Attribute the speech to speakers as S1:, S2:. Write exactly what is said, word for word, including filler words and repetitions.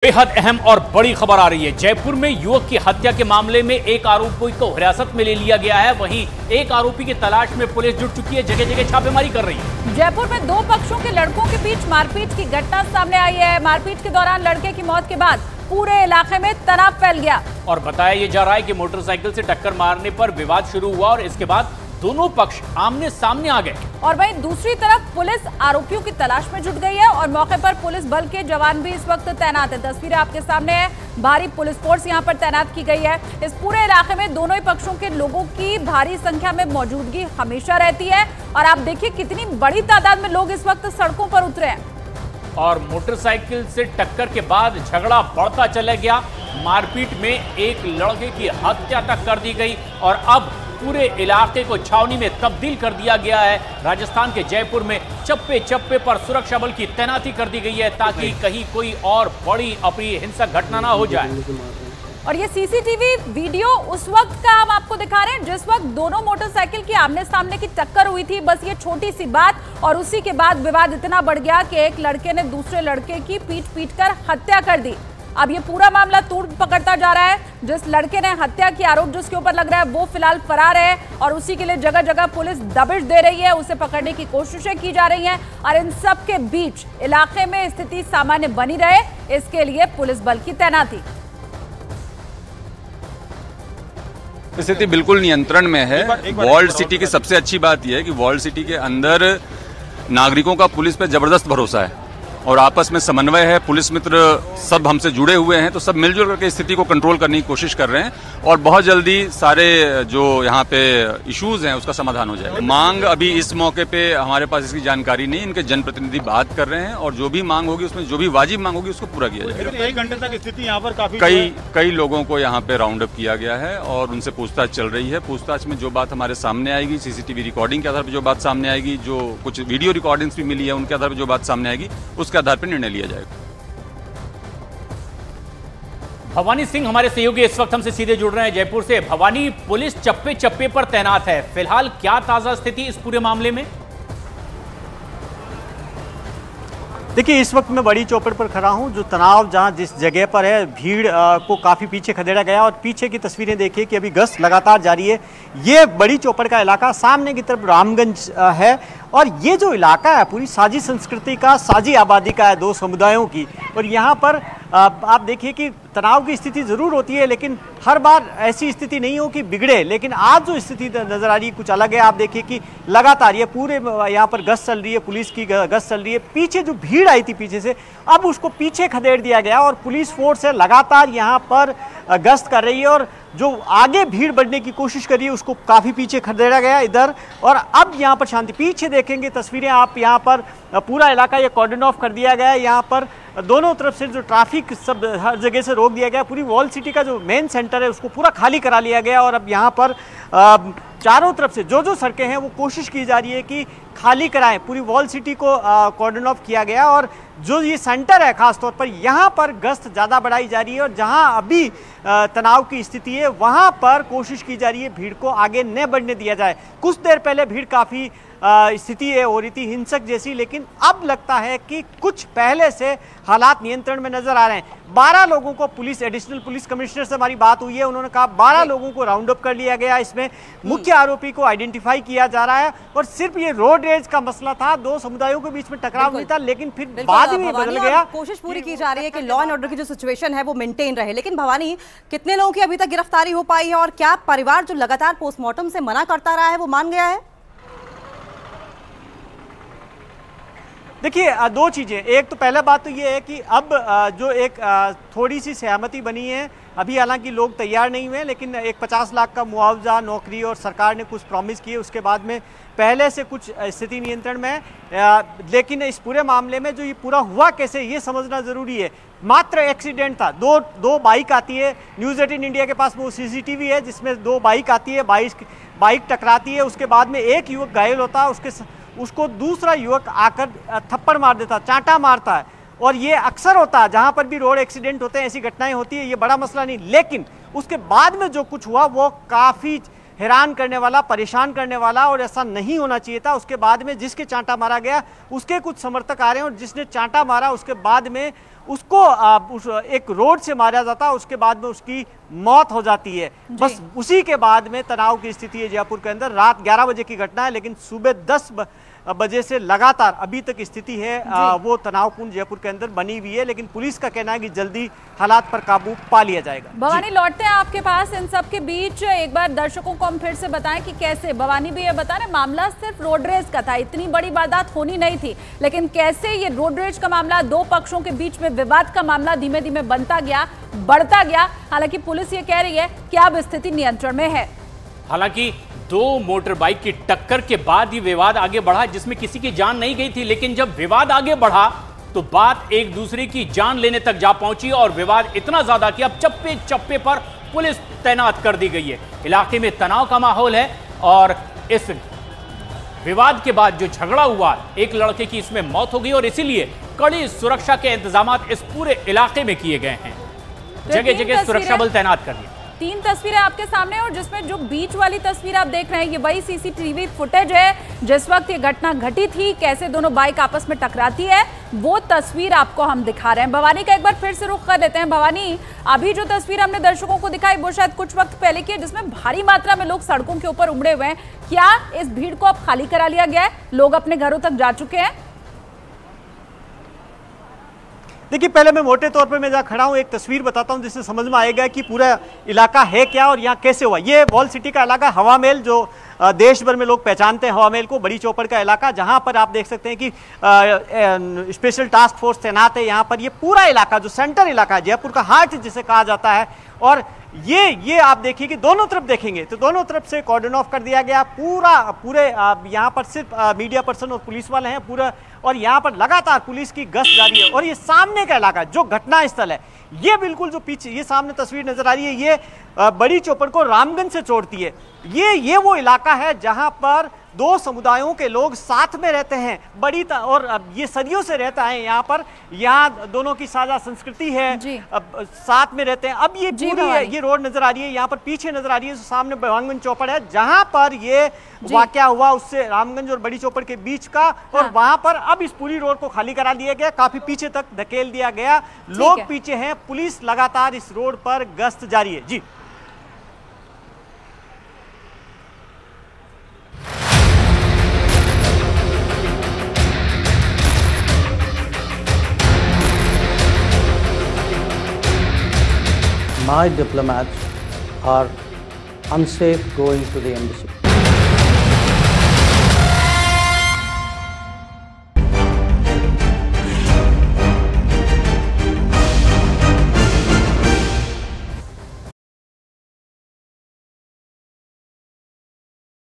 S1: बेहद अहम और बड़ी खबर आ रही है। जयपुर में युवक की हत्या के मामले में एक आरोपी को हिरासत में ले लिया गया है। वहीं एक आरोपी की तलाश में पुलिस जुट चुकी है, जगह जगह छापेमारी कर रही है।
S2: जयपुर में दो पक्षों के लड़कों के बीच मारपीट की घटना सामने आई है। मारपीट के दौरान लड़के की मौत के बाद पूरे इलाके में तनाव फैल गया
S1: और बताया यह जा रहा है कि मोटरसाइकिल से टक्कर मारने पर विवाद शुरू हुआ और इसके बाद दोनों पक्ष आमने सामने आ गए।
S2: और वहीं दूसरी तरफ पुलिस आरोपियों की तलाश में जुट गई है और मौके पर पुलिस बल के जवान भी इस वक्त तैनात है। तस्वीरें आपके सामने है, भारी पुलिस फोर्स यहां पर तैनात की गई है। इस पूरे इलाके में दोनों ही पक्षों के लोगों की भारी संख्या में मौजूदगी हमेशा रहती है और आप देखिए कितनी बड़ी तादाद में लोग इस वक्त सड़कों पर उतरे हैं।
S1: और मोटरसाइकिल से टक्कर के बाद झगड़ा बढ़ता चला गया। मारपीट में एक लड़के की हत्या तक कर दी गई और अब पूरे इलाके को छावनी में तब्दील कर दिया गया है। राजस्थान के जयपुर में चप्पे चप्पे पर सुरक्षा बल की तैनाती कर दी गई है ताकि कहीं कोई और बड़ी अप्रिय हिंसक घटना ना हो जाए।
S2: और ये सीसीटीवी वीडियो उस वक्त का हम आपको दिखा रहे हैं जिस वक्त दोनों मोटरसाइकिल की आमने सामने की टक्कर हुई थी। बस ये छोटी सी बात और उसी के बाद विवाद इतना बढ़ गया कि एक लड़के ने दूसरे लड़के की पीट पीट कर हत्या कर दी। अब ये पूरा मामला तूड़ पकड़ता जा रहा है। जिस लड़के ने हत्या की आरोप जिसके ऊपर लग रहा है वो फिलहाल फरार है और उसी के लिए जगह जगह पुलिस दबिश दे रही है, उसे पकड़ने की कोशिशें की जा रही हैं और इन सब के बीच इलाके में स्थिति सामान्य बनी रहे इसके लिए पुलिस बल की तैनाती।
S3: स्थिति बिल्कुल नियंत्रण में है। वॉल्ड सिटी की सबसे अच्छी बात यह है कि वॉल्ड सिटी के अंदर नागरिकों का पुलिस पे जबरदस्त भरोसा है और आपस में समन्वय है। पुलिस मित्र सब हमसे जुड़े हुए हैं, तो सब मिलजुल करके स्थिति को कंट्रोल करने की कोशिश कर रहे हैं और बहुत जल्दी सारे जो यहाँ पे इश्यूज हैं उसका समाधान हो जाएगा। मांग अभी इस मौके पे हमारे पास इसकी जानकारी नहीं, इनके जनप्रतिनिधि बात कर रहे हैं और जो भी मांग होगी उसमें जो भी वाजिब मांग होगी उसको पूरा किया जाएगा।
S4: एक घंटे तक स्थिति यहाँ पर काफी
S3: कई कई लोगों को यहाँ पे राउंड अप किया गया है और उनसे पूछताछ चल रही है। पूछताछ में जो बात हमारे सामने आएगी, सीसीटीवी रिकॉर्डिंग के आधार पर जो बात सामने आएगी, जो कुछ वीडियो रिकॉर्डिंग्स भी मिली है उनके आधार पर जो बात सामने आएगी उसके आधार पर निर्णय लिया जाएगा।
S1: भवानी सिंह हमारे सहयोगी इस वक्त हमसे सीधे जुड़ रहे हैं जयपुर से। भवानी, पुलिस चप्पे चप्पे पर तैनात है, फिलहाल क्या ताजा स्थिति इस पूरे मामले में?
S5: देखिए, इस वक्त मैं बड़ी चौपड़ पर खड़ा हूं। जो तनाव जहां जिस जगह पर है, भीड़ आ, को काफ़ी पीछे खदेड़ा गया और पीछे की तस्वीरें देखिए कि अभी गश्त लगातार जारी है। ये बड़ी चौपड़ का इलाका, सामने की तरफ रामगंज आ, है और ये जो इलाका है पूरी साझी संस्कृति का, साझी आबादी का है, दो समुदायों की। और यहाँ पर आ, आप देखिए कि तनाव की स्थिति ज़रूर होती है लेकिन हर बार ऐसी स्थिति नहीं हो कि बिगड़े। लेकिन आज जो स्थिति नज़र आ रही है कुछ अलग है। आप देखिए कि लगातार ये पूरे यहाँ पर गश्त चल रही है, पुलिस की गश्त चल रही है। पीछे जो भीड़ आई थी पीछे से, अब उसको पीछे खदेड़ दिया गया और पुलिस फोर्स है लगातार यहाँ पर गश्त कर रही है और जो आगे भीड़ बढ़ने की कोशिश करी है उसको काफ़ी पीछे खदेड़ा गया इधर। और अब यहाँ पर शांति, पीछे देखेंगे तस्वीरें आप, यहाँ पर पूरा इलाका ये कॉर्डन ऑफ कर दिया गया है। यहाँ पर दोनों तरफ से जो ट्रैफिक सब हर जगह से रोक दिया गया। पूरी वॉल सिटी का जो मेन सेंटर है उसको पूरा खाली करा लिया गया और अब यहाँ पर आ, चारों तरफ से जो जो सड़कें हैं वो कोशिश की जा रही है कि खाली कराएं। पूरी वॉल सिटी को कॉर्डन ऑफ किया गया और जो ये सेंटर है खास तौर पर यहाँ पर गश्त ज़्यादा बढ़ाई जा रही है और जहाँ अभी तनाव की स्थिति है वहाँ पर कोशिश की जा रही है भीड़ को आगे न बढ़ने दिया जाए। कुछ देर पहले भीड़ काफ़ी स्थिति है हो रही थी हिंसक जैसी, लेकिन अब लगता है कि कुछ पहले से हालात नियंत्रण में नजर आ रहे हैं। बारह लोगों को पुलिस एडिशनल पुलिस कमिश्नर से हमारी बात हुई है, उन्होंने कहा बारह लोगों को राउंड अप कर लिया गया। इसमें मुख्य आरोपी को आइडेंटिफाई किया जा रहा है और सिर्फ ये रोड रेज का मसला था, दो समुदायों के बीच में टकराव नहीं था, लेकिन फिर बाद में बदल गया।
S6: कोशिश पूरी की जा रही है कि लॉ एंड ऑर्डर की जो सिचुएशन है वो मेंटेन रहे। लेकिन भवानी, कितने लोगों की अभी तक गिरफ्तारी हो पाई है और क्या परिवार जो लगातार पोस्टमार्टम से मना करता रहा है वो मान गया है?
S5: देखिए, दो चीज़ें, एक तो पहला बात तो ये है कि अब जो एक थोड़ी सी सहमति बनी है, अभी हालांकि लोग तैयार नहीं हुए लेकिन एक पचास लाख का मुआवजा, नौकरी और सरकार ने कुछ प्रॉमिस किए, उसके बाद में पहले से कुछ स्थिति नियंत्रण में है। लेकिन इस पूरे मामले में जो ये पूरा हुआ कैसे ये समझना ज़रूरी है। मात्र एक्सीडेंट था, दो दो बाइक आती है, न्यूज़ एटीन इंडिया के पास वो सीसीटीवी है जिसमें दो बाइक आती है, बाइक बाइक टकराती है, उसके बाद में एक युवक घायल होता है, उसके उसको दूसरा युवक आकर थप्पड़ मार देता, चांटा मारता है। और ये अक्सर होता है जहां पर भी रोड एक्सीडेंट होते हैं, ऐसी घटनाएं होती है, ये बड़ा मसला नहीं। लेकिन उसके बाद में जो कुछ हुआ वो काफ़ी हैरान करने वाला, परेशान करने वाला और ऐसा नहीं होना चाहिए था। उसके बाद में जिसके चांटा मारा गया उसके कुछ समर्थक आ रहे हैं और जिसने चांटा मारा उसके बाद में उसको आ, उस एक रोड से मारा जाता है, उसके बाद में उसकी मौत हो जाती है। बस उसी के बाद में तनाव की स्थिति है जयपुर के अंदर। रात ग्यारह बजे की घटना है, लेकिन सुबह दस बजे से लगातार अभी तक स्थिति है आ, वो तनावपूर्ण जयपुर के अंदर बनी हुई है, लेकिन पुलिस का कहना है कि जल्दी हालात पर काबू पा लिया जाएगा।
S2: भवानी, लौटते हैं आपके पास। इन सब के बीच एक बार दर्शकों को हम फिर से बताएं कि कैसे, भवानी भी ये बता रहे, मामला सिर्फ रोड रेज का था, इतनी बड़ी वारदात होनी नहीं थी, लेकिन कैसे ये रोड रेज का मामला, दो पक्षों के बीच में विवाद का मामला धीमे धीमे बनता गया, बढ़ता गया। हालांकि पुलिस ये कह रही है कि अब स्थिति नियंत्रण में है।
S1: हालांकि दो मोटर बाइक की टक्कर के बाद ये विवाद आगे बढ़ा, जिसमें किसी की जान नहीं गई थी, लेकिन जब विवाद आगे बढ़ा तो बात एक दूसरे की जान लेने तक जा पहुंची और विवाद इतना ज्यादा कि अब चप्पे चप्पे पर पुलिस तैनात कर दी गई है। इलाके में तनाव का माहौल है और इस विवाद के बाद जो झगड़ा हुआ, एक लड़के की इसमें मौत हो गई और इसीलिए कड़ी सुरक्षा के इंतजाम इस पूरे इलाके में किए गए हैं। जगह जगह सुरक्षा बल तैनात कर दिए।
S2: तीन तस्वीरें आपके सामने, और जिसमें जो बीच वाली तस्वीर आप देख रहे हैं, ये वही सीसीटीवी फुटेज है जिस वक्त ये घटना घटी थी, कैसे दोनों बाइक आपस में टकराती है, वो तस्वीर आपको हम दिखा रहे हैं। भवानी का एक बार फिर से रुख कर लेते हैं। भवानी, अभी जो तस्वीर हमने दर्शकों को दिखाई वो शायद कुछ वक्त पहले की है, जिसमें भारी मात्रा में लोग सड़कों के ऊपर उमड़े हुए हैं। क्या इस भीड़ को अब खाली करा लिया गया है, लोग अपने घरों तक जा चुके हैं?
S5: देखिए, पहले मैं मोटे तौर पे मैं जहाँ खड़ा हूँ एक तस्वीर बताता हूँ जिससे समझ में आएगा कि पूरा इलाका है क्या और यहाँ कैसे हुआ। ये वॉल सिटी का इलाका हवा महल, जो देश भर में लोग पहचानते हैं हवा महल को, बड़ी चौपड़ का इलाका, जहाँ पर आप देख सकते हैं कि स्पेशल टास्क फोर्स तैनात है यहाँ पर। ये पूरा इलाका जो सेंटर इलाका है, जयपुर का हार्ट जिसे कहा जाता है, और ये ये आप देखिए कि दोनों तरफ देखेंगे तो दोनों तरफ से कॉर्डन ऑफ कर दिया गया। पूरा पूरे यहाँ पर सिर्फ मीडिया पर्सन और पुलिस वाले हैं पूरा, और यहाँ पर लगातार पुलिस की गश्त जारी है। और ये सामने का इलाका जो घटना स्थल है, ये बिल्कुल जो पीछे ये सामने तस्वीर नजर आ रही है, ये बड़ी चौपड़ को रामगंज से जोड़ती है। ये ये वो इलाका है जहाँ पर दो समुदायों के लोग साथ में रहते हैं, बड़ी त, और ये सदियों से रहता है यहाँ पर। यहाँ दोनों की साझा संस्कृति है, अब साथ में रहते हैं। अब ये पूरी है, ये रोड नजर आ रही है, यहाँ पर पीछे नजर आ रही है सामने रामगंज चौपड़ है, जहाँ पर ये वाकया हुआ, उससे रामगंज और बड़ी चौपड़ के बीच का। और हाँ। वहां पर अब इस पूरी रोड को खाली करा दिया गया, काफी पीछे तक धकेल दिया गया, लोग पीछे हैं, पुलिस लगातार इस रोड पर गश्त जारी है। जी
S4: My diplomats are unsafe going to the embassy.